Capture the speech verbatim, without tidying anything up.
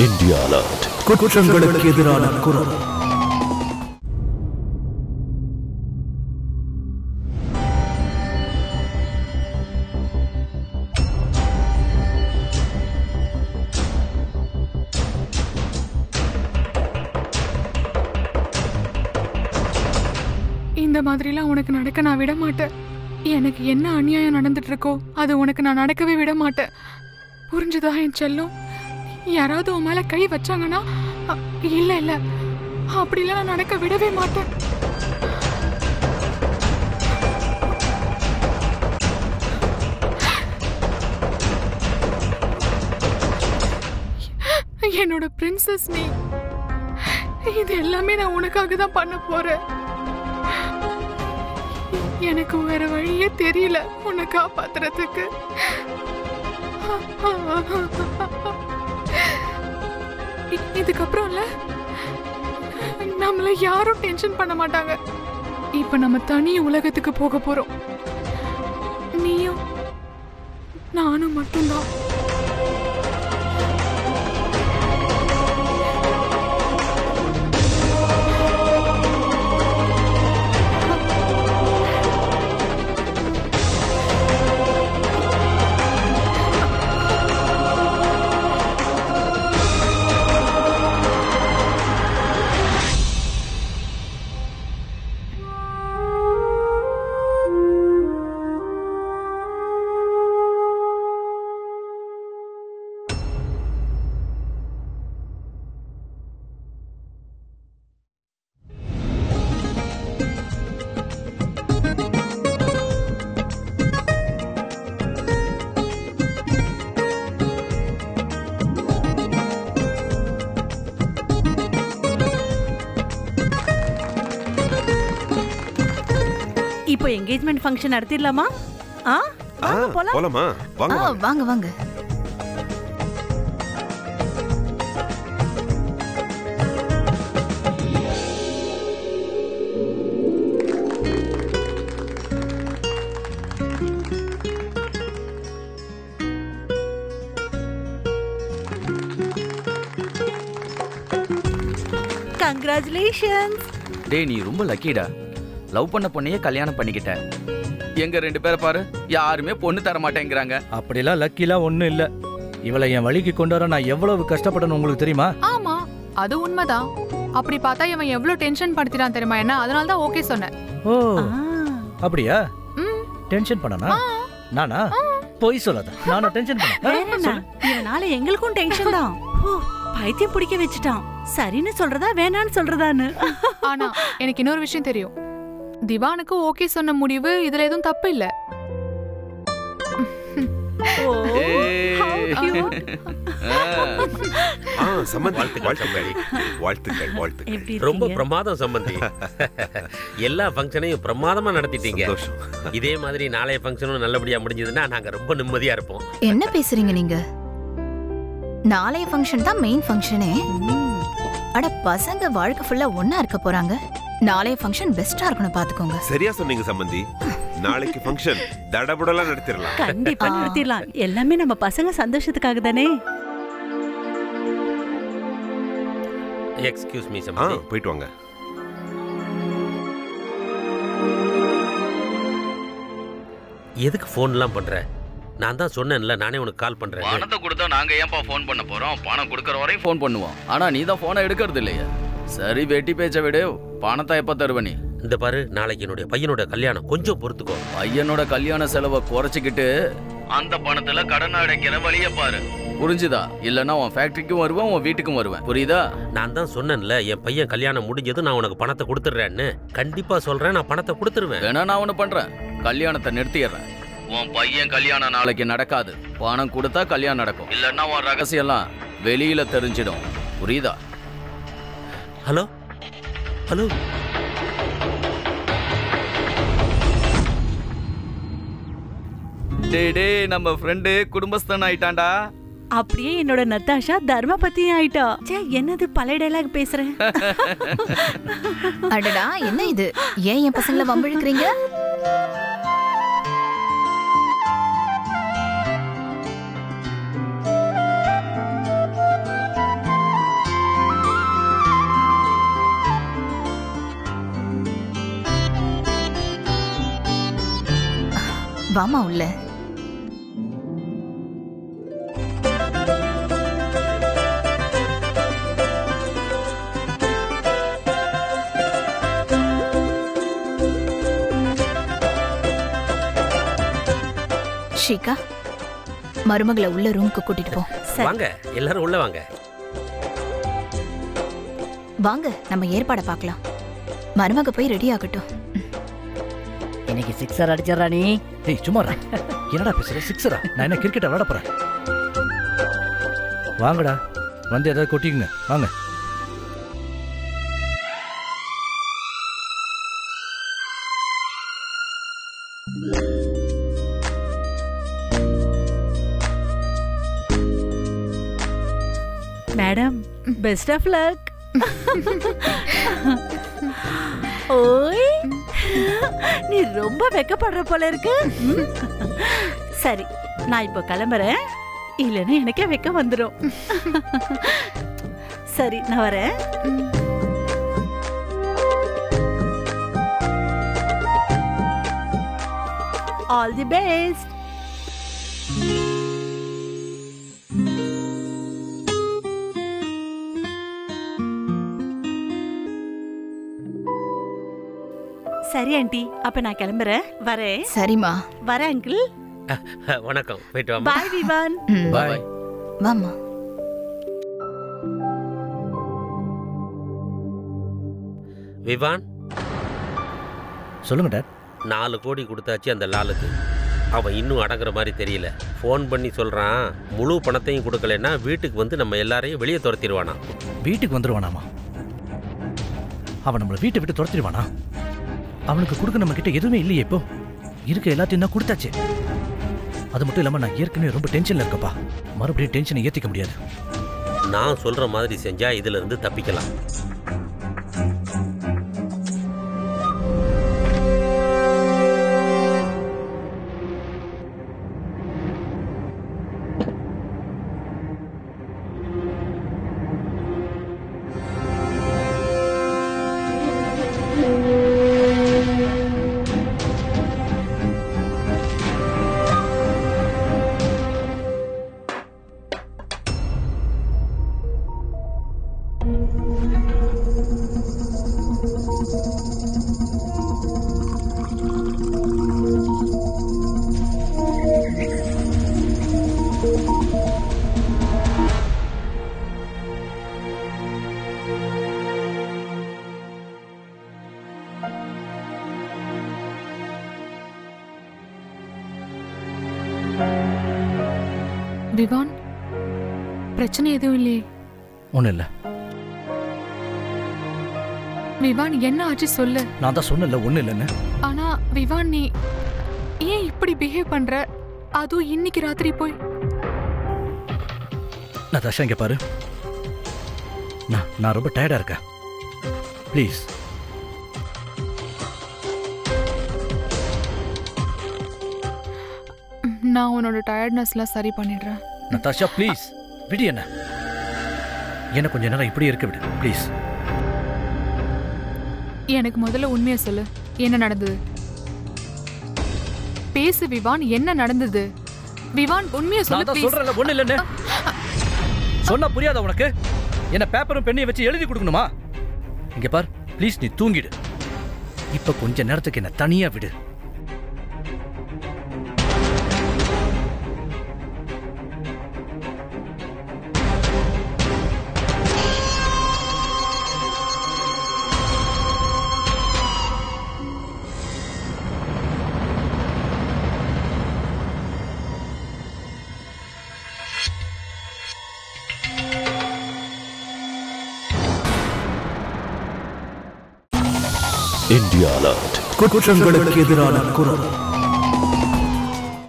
India alert, குற்றங்களுக்கு எதிரான குரல். இந்த மாதிரிலாம் உனக்கு நடக்க நான் விட மாட்டேன். எனக்கு என்ன அநியாயம் நடந்துட்டு இருக்கோ அது உனக்கு நான் நடக்கவே விட மாட்டேன். புரிஞ்சுதா என் செல்லம்? யாராவது உன் மேல கை வச்சாங்கன்னா இல்ல இல்ல அப்படிலாம் நான் நடக்க விடவே மாட்டேன். என்னோட பிரின்சஸ் நீ. இது எல்லாமே நான் உனக்காக தான் பண்ண போறேன். எனக்கு வேற வழியே தெரியல உன்னை காப்பாத்துறதுக்கு. இதுக்கப்புறம்ல நம்மள யாரும் டென்ஷன் பண்ண மாட்டாங்க. இப்ப நம்ம தனி உலகத்துக்கு போக போறோம். நீயும் நானும் மட்டும்தான். இப்போ என்கேஜ்மென்ட் ஃபங்க்ஷன் நடத்திடலாமா? ஆ வாங்க போலாம். போலாமா? வாங்க வாங்க வாங்க. கங்க்ராச்சுலேஷன்ஸ். டேய் நீ ரொம்ப லக்கிடா. லவ் பண்ண பொண்ணையே கல்யாணம் பண்ணிக்கிட்ட. எங்க ரெண்டு பேரை பாரு, யாருமே பொண்ணு தர மாட்டேங்கிறாங்க. அப்படிலாம் லக்கிலாம் ஒண்ணும் இல்ல. இவளை என் வழிக்கு கொண்டு வர நான் எவ்வளவு கஷ்டப்படணும் உங்களுக்கு தெரியுமா? ஆமா அது உண்மைதான். அப்படி பார்த்தா இவன் எவ்வளவு டென்ஷன் படுத்திட்டான் தெரியுமா என்ன? அதனால தான் ஓகே சொன்னேன். ஓ அப்படியா? டென்ஷன் பண்ணனா? நானா? போய் சொல்லாத. நானும் டென்ஷன் பண்ணேன். இவனால எங்களுக்கும் டென்ஷன் தான். பைத்தியம் பிடிக்க வச்சுட்டான். சரின்னு சொல்றதா வேணான்னு சொல்றதான்னு. ஆனா எனக்கு இன்னொரு விஷயம் தெரியும். திவானுக்கு ஓகே சொன்ன முடிவு இதுல எதுவும் தப்பு இல்ல. ரொம்ப பிரமாதம் சம்பந்தி. எல்லா ஃபங்க்ஷனையும் பிரமாதமா நடத்திட்டீங்க. இதே மாதிரி நாளைய ஃபங்க்ஷனும் நல்லபடியா முடிஞ்சதுன்னா நாங்க ரொம்ப நிம்மதியா இருப்போம். என்ன பேசுறீங்க நீங்க? நாளைய ஃபங்க்ஷன் தான் மெயின் ஃபங்க்ஷனே. அட பசங்க வாழ்க்கை ஃபுல்லா ஒண்ணா இருக்க போறாங்க. நாளைய ஃபங்க்ஷன் பெஸ்டா இருக்கணும் பாத்துக்கோங்க. சரியா சொன்னீங்க சம்பந்தி. நாளைக்கு ஃபங்க்ஷன் தடபுடலா நடத்திரலாம். கண்டிப்பா நடத்திரலாம். எல்லாமே நம்ம பசங்க சந்தோஷத்துக்காக தானே. எக்ஸ்கியூஸ் மீ சம்பந்தி. போயிட்டு வாங்க. எதுக்கு ஃபோன்லாம் பண்ற? நான் தான் சொன்னேன்ல, நானே உனக்கு கால் பண்றேன். பணத்தை கொடுத்தா நாங்க ஏன்பா ஃபோன் பண்ண போறோம்? பணம் கொடுக்கற வரையும் ஃபோன் பண்ணுவோம். ஆனா நீ தான் ஃபோனை எடுக்கிறது இல்லையா? சரி வெட்டி பேச்ச விடு. பணத்தை எப்ப தருவ நீ? இந்த பாரு, நாளைக்கு என்னுடைய பையனோட கல்யாணம், கொஞ்சம் பொறுத்துக்கோ. பையனோட கல்யாண செலவை குறைச்சிக்கிட்டு அந்த பணத்துல கடன் அடைக்கிற வழிய பாரு. புரிஞ்சுதா? இல்லன்னா உன் ஃபேக்டரிக்கும் வருவேன், உன் வீட்டுக்கும் வருவேன். புரியுதா? நான் தான் சொன்னேன்ல, என் பையன் கல்யாணம் முடிஞ்சது நான் உனக்கு பணத்தை கொடுத்துடுறேன்னு. கண்டிப்பா சொல்றேன், நான் பணத்தை கொடுத்துருவேன். வேணா நான் ஒண்ணு பண்றேன், கல்யாணத்தை நிறுத்திடுறேன். உன் பையன் கல்யாணம் நாளைக்கு நடக்காது. பணம் கொடுத்தா கல்யாணம் நடக்கும். இல்லன்னா உன் ரகசியம் எல்லாம் வெளியில தெரிஞ்சிடும். புரியுதா? ஹலோ ஹலோ டே டே நம்ம ஃப்ரெண்டு குடும்பஸ்தன் ஆயிட்டான்டா. அப்படியே என்னோட நத்தாஷா தர்ம பத்தி ஆயிட்டா. சே என்னது பழைய டயலாக் பேசுறேன். அடடா என்ன இது? ஏன் என் பசங்களை வம்பிழுக்கிறீங்க? வாமா உள்ள. ஷீகா, மருமகளை உள்ள ரூமுக்கு கூட்டிட்டு போ. வாங்க, எல்லாரும் உள்ள வாங்க. வாங்க, நம்ம ஏற்பாடை பார்க்கலாம். மருமக போய் ரெடி ஆகட்டும். இன்னைக்கு சிக்ஸர் அடிச்சறா நீ. ஏய் சும்மா இரு. என்னடா பேசுற? சிக்ஸரா? நான் என்ன கிரிக்கெட் விளையாட போறேன்? வாங்கடா, வந்து ஏதாவது கொட்டிங்க. வாங்க. Madam, best of luck. ஓய், நீ ரொம்ப வெக்கப்படுற போல இருக்கு. சரி, நான் இப்போ கிளம்புறேன். இல்லைன்னா எனக்கே வெக்க வந்துடும். சரி, நான் வரேன். All the best. சரி ஆண்டி, அப்ப நான் கிளம்புறேன். வரேன். சரிம்மா. வரேன் அங்கிள். வணக்கம், போயிட்டு வாமா. பாய் விவான். பாய். வாமா. விவான், சொல்லுங்க டாட். நாலு கோடி கொடுத்தாச்சு அந்த லாலுக்கு. அவன் இன்னும் அடங்குற மாதிரி தெரியல. ஃபோன் பண்ணி சொல்றான், முழு பணத்தையும் கொடுக்கலன்னா வீட்டுக்கு வந்து நம்ம எல்லாரையும் வெளியே துரத்திடுவானா. வீட்டுக்கு வந்துருவானாமா? அவன் நம்மளை வீட்டை விட்டு துரத்திடுவானா? அவனுக்கு கொடுக்க நம்ம கிட்ட எதுவுமே இல்லையே. இப்போ இருக்க எல்லாத்தையும் தான் கொடுத்தாச்சு. அது மட்டும் இல்லாம நான் ஏற்கனவே ரொம்ப டென்ஷன்ல இருக்கப்பா. மறுபடியும் டென்ஷனை ஏத்திக்க முடியாது. நான் சொல்ற மாதிரி செஞ்சா இதுல இருந்து தப்பிக்கலாம். விவான், பிரச்சனை எதுவும் இல்லையே? ஒன்றும் இல்லை. விவான், என்ன ஆச்சு சொல்லு. நான் தான் சொன்னல ஒன்றும் இல்லைன்னு. ஆனா விவான், நீ ஏன் இப்படி பிஹேவ் பண்ற? அதுவும் இன்னைக்கு ராத்திரி போய். நதாஷா, இங்க பாரு. நான் நான் ரொம்ப டயர்டா இருக்கேன். ப்ளீஸ். நான் உன்னோட டயர்ட்னஸ்லாம் சரி பண்ணிடுறேன். நதாஷா, ப்ளீஸ் விடு. என்ன என்ன கொஞ்ச நேரம் இப்படி இருக்க விடு ப்ளீஸ். எனக்கு முதல்ல உண்மையை சொல்லு, என்ன நடந்தது? பேசு விவான், என்ன நடந்தது? விவான், உண்மையை சொல்லு ப்ளீஸ். சொல்றல ஒண்ணு இல்லன்னு சொன்னா புரியாத உனக்கு? என்ன பேப்பரும் பெண்ணையும் வச்சு எழுதி கொடுக்கணுமா? இங்க பார், ப்ளீஸ் நீ தூங்கிடு. இப்ப கொஞ்ச நேரத்துக்கு என்ன தனியா விடு. India alert. குற்றங்களுக்கு எதிரான குரல்.